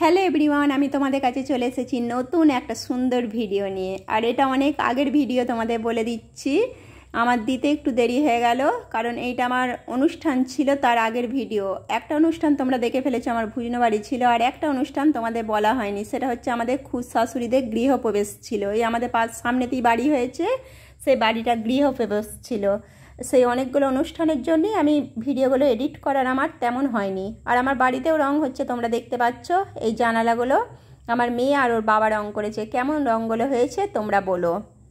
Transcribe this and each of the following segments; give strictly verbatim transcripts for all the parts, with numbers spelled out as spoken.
Hello everyone, আমি তোমাদের কাছে চলে এসেছি নতুন একটা সুন্দর ভিডিও নিয়ে। আর এটা অনেক আগের ভিডিও, তোমাদের বলে দিচ্ছি। আমার দিতে একটু দেরি হয়ে গেল, কারণ এইটা আমার অনুষ্ঠান ছিল, তার আগের ভিডিও। একটা অনুষ্ঠান তোমরা দেখে ফেলেছো, আমার ভুজনো বাড়ি ছিল। আর একটা অনুষ্ঠান তোমাদের বলা হয়নি, সেটা হচ্ছে আমাদের খুদ শাশুড়িদের গৃহপ্রবেশ ছিল। এই আমাদের পাশ সামনেতেই বাড়ি হয়েছে, সেই বাড়িটা গৃহপ্রবেশ ছিল। সেই অনেকগুলো অনুষ্ঠানের জন্যই আমি ভিডিওগুলো এডিট করার আমার তেমন হয়নি। আর আমার বাড়িতেও রং হচ্ছে, তোমরা দেখতে পাচ্ছ। এই জানালাগুলো আমার মেয়ে আর ওর বাবা রং করেছে। কেমন রঙগুলো হয়েছে তোমরা বলো,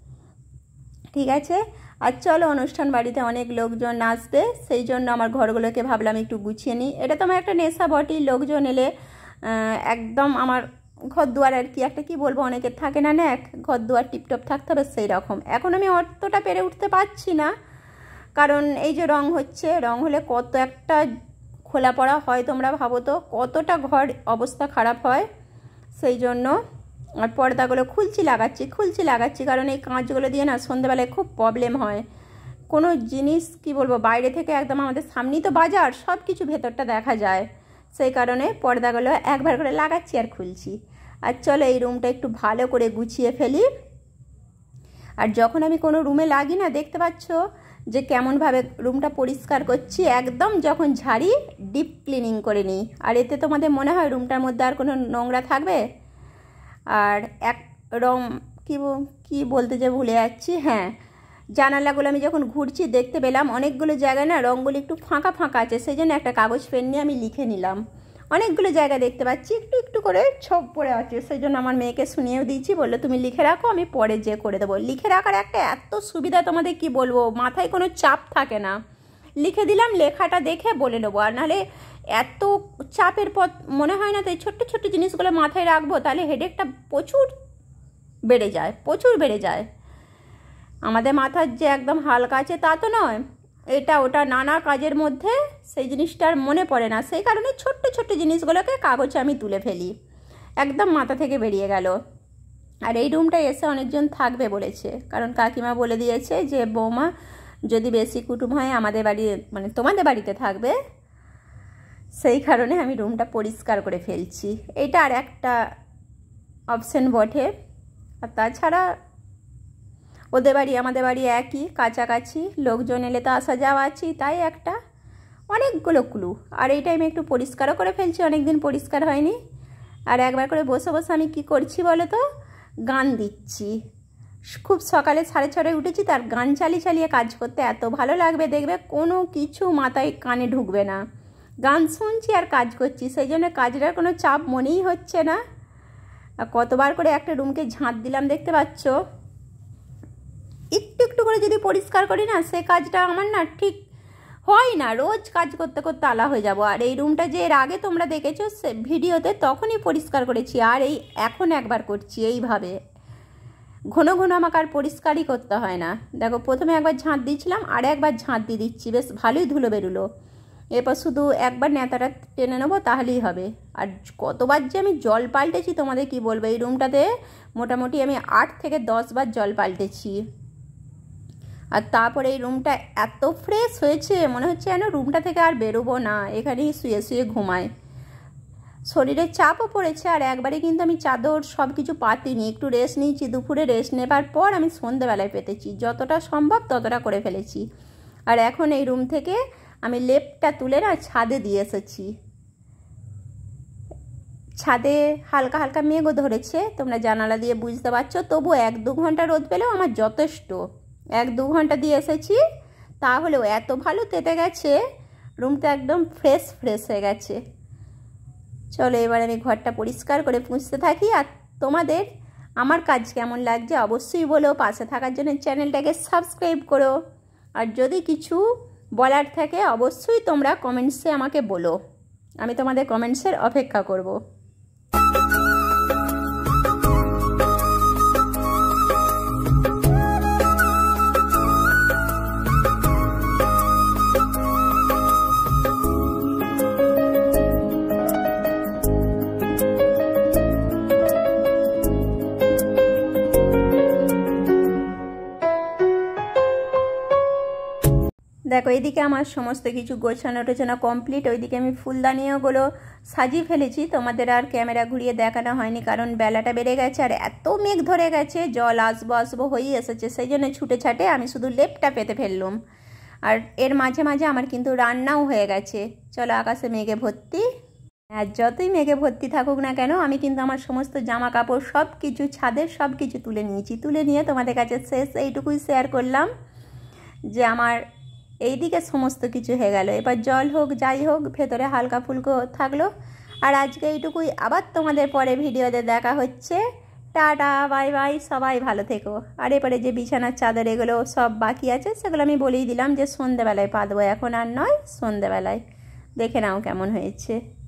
ঠিক আছে? আর চলো, অনুষ্ঠান বাড়িতে অনেক লোকজন আসবে, সেই জন্য আমার ঘরগুলোকে ভাবলাম একটু গুছিয়ে নিই। এটা তো আমার একটা নেশা বটি, লোকজন এলে একদম আমার ঘর দুয়ার আর কি একটা কি বলবো, অনেকের থাকে না না, এক ঘর দুয়ার টিপটপ থাকতে হবে, সেই রকম। এখন আমি অতটা পেরে উঠতে পারছি না, কারণ এই যে রং হচ্ছে, রং হলে কত একটা খোলা পড়া হয় তোমরা ভাবো তো, কতটা ঘর অবস্থা খারাপ হয়। সেই জন্য আর পর্দাগুলো খুলছি লাগাচ্ছি খুলছি লাগাচ্ছি কারণ এই কাঁচগুলো দিয়ে না সন্ধ্যেবেলায় খুব প্রবলেম হয়। কোনো জিনিস কি বলবো, বাইরে থেকে একদম আমাদের সামনেই তো বাজার, সব কিছু ভেতরটা দেখা যায়। সেই কারণে পর্দাগুলো একবার করে লাগাচ্ছি আর খুলছি। আর চলো, এই রুমটা একটু ভালো করে গুছিয়ে ফেলি। আর যখন আমি কোনো রুমে লাগি না, দেখতে পাচ্ছ যে কেমনভাবে রুমটা পরিষ্কার করছি। একদম যখন ঝাড়ি ডিপ ক্লিনিং করে নিই। আর এতে তোমাদের মনে হয় রুমটার মধ্যে আর কোনো নোংরা থাকবে? আর এক রং কী কী বলতে যে ভুলে যাচ্ছি, হ্যাঁ, জানালাগুলো আমি যখন ঘুরছি দেখতে পেলাম অনেকগুলো জায়গায় না রঙগুলো একটু ফাঁকা ফাঁকা আছে, সেই জন্য একটা কাগজ পেন নিয়ে আমি লিখে নিলাম। অনেকগুলো জায়গা দেখতে পাচ্ছি একটু একটু করে ছক পড়ে আছে, সেই জন্য আমার মেয়েকে শুনিয়েও দিয়েছি, বললো তুমি লিখে রাখো, আমি পরে যে করে দেবো। লিখে রাখার একটা এত সুবিধা, তোমাদের কি বলবো, মাথায় কোনো চাপ থাকে না। লিখে দিলাম, লেখাটা দেখে বলে নেবো। আর নাহলে এত চাপের পথ মনে হয় না, তো এই ছোট্ট ছোট্ট জিনিসগুলো মাথায় রাখবো, তাহলে হেডেকটা প্রচুর বেড়ে যায়, প্রচুর বেড়ে যায়। আমাদের মাথার যে একদম হালকা আছে তা তো নয়, এটা ওটা নানা কাজের মধ্যে সেই জিনিসটার মনে পড়ে না, সেই কারণে ছোট্ট ছোট্ট জিনিসগুলোকে কাগজে আমি তুলে ফেলি, একদম মাথা থেকে বেরিয়ে গেল। আর এই রুমটায় এসে অনেকজন থাকবে বলেছে, কারণ কাকিমা বলে দিয়েছে যে বৌমা যদি বেশি কুটুম হয় আমাদের বাড়ি, মানে তোমাদের বাড়িতে থাকবে, সেই কারণে আমি রুমটা পরিষ্কার করে ফেলছি। এটা আর একটা অপশন বটে। আর তাছাড়া ওদের বাড়ি আমাদের বাড়ি একই, কাছাকাছি, লোকজন এলে তো আসা যাওয়া আছি, তাই একটা অনেকগুলো ক্লু। আর এই টাইমে একটু পরিষ্কারও করে ফেলছি, অনেক দিন পরিষ্কার হয়নি। আর একবার করে বসে বসে আমি কি করছি বলো তো, গান দিচ্ছি। খুব সকালে সাড়ে ছটায় উঠেছি, তার গান চালিয়ে চালিয়ে কাজ করতে এত ভালো লাগবে, দেখবে কোনো কিছু মাথায় কানে ঢুকবে না, গান শুনছি আর কাজ করছি, সেই জন্য কাজটার কোনো চাপ মনেই হচ্ছে না। আর কতবার করে একটা রুমকে ঝাঁট দিলাম দেখতে পাচ্ছ। একটু একটু করে যদি পরিষ্কার করি না, সে কাজটা আমার না ঠিক হয় না, রোজ কাজ করতে করতে আলা হয়ে যাব। আর এই রুমটা যে এর আগে তোমরা দেখেছো সে ভিডিওতে, তখনই পরিষ্কার করেছি, আর এই এখন একবার করছি এইভাবে। ঘন ঘন আমাকে আর পরিষ্কারই করতে হয় না। দেখো, প্রথমে একবার ঝাঁট দিয়েছিলাম, আর একবার ঝাঁট দিয়ে দিচ্ছি, বেশ ভালোই ধুলো বেরোলো। এরপর শুধু একবার নেতাটা টেনে নেবো, তাহলেই হবে। আর কতবার যে আমি জল পাল্টেছি তোমাদের কি বলবো, এই রুমটাতে মোটামুটি আমি আট থেকে দশ বার জল পাল্টেছি। আর তারপরে এই রুমটা এত ফ্রেশ হয়েছে, মনে হচ্ছে যেন রুমটা থেকে আর বেরোবো না, এখানেই শুয়ে শুয়ে ঘুমাই। শরীরের চাপও পড়েছে, আর একবারে কিন্তু আমি চাদর সব কিছু পাতিনি, একটু রেস্ট নিয়েছি। দুপুরে রেস্ট নেবার পর আমি সন্ধ্যেবেলায় পেতেছি, যতটা সম্ভব ততটা করে ফেলেছি। আর এখন এই রুম থেকে আমি লেপটা তুলে না ছাদে দিয়ে এসেছি। ছাদে হালকা হালকা মেঘও ধরেছে, তোমরা জানালা দিয়ে বুঝতে পারছো, তবু এক দু ঘন্টা রোদ পেলেও আমার যথেষ্ট। এক দু ঘন্টা দিয়ে এসেছি, তাহলেও এত ভালো তেতে গেছে, রুমটা একদম ফ্রেশ ফ্রেশ হয়ে গেছে। চলো, এবার আমি ঘরটা পরিষ্কার করে পুঁছতে থাকি। আর তোমাদের আমার কাজ কেমন লাগছে অবশ্যই বলো, পাশে থাকার জন্য চ্যানেলটাকে সাবস্ক্রাইব করো। আর যদি কিছু বলার থাকে অবশ্যই তোমরা কমেন্টসে আমাকে বলো, আমি তোমাদের কমেন্টসের অপেক্ষা করব। দেখো এদিকে আমার সমস্ত কিছু গোছানো টোছানো কমপ্লিট। ওইদিকে আমি ফুলদানিওগুলো সাজিয়ে ফেলেছি, তোমাদের আর ক্যামেরা ঘুরিয়ে দেখানো হয়নি কারণ বেলাটা বেড়ে গেছে আর এত মেঘ ধরে গেছে, জল আসবো আসবো হয়েই এসেছে, সেই জন্য ছুটে ছাটে আমি শুধু লেপটা পেতে ফেললাম। আর এর মাঝে মাঝে আমার কিন্তু রান্নাও হয়ে গেছে। চলো আকাশে মেঘে ভর্তি, আর যতই মেঘে ভর্তি থাকুক না কেন আমি কিন্তু আমার সমস্ত জামা কাপড় সব কিছু ছাদের সব কিছু তুলে নিয়েছি। তুলে নিয়ে তোমাদের কাছে শেষ এইটুকুই শেয়ার করলাম যে আমার এইদিকে সমস্ত কিছু হয়ে গেল। এবার জল হোক যাই হোক ভেতরে হালকা ফুলকো থাকলো। আর আজকে এইটুকুই, আবার তোমাদের পরে ভিডিওতে দেখা হচ্ছে। টাটা বাই বাই, সবাই ভালো থেকো। আর এরপরে যে বিছানার চাদর এগুলো সব বাকি আছে সেগুলো আমি বলেই দিলাম যে সন্ধেবেলায় পাতবো, এখন আর নয়, সন্ধেবেলায়। দেখে নাও কেমন হয়েছে।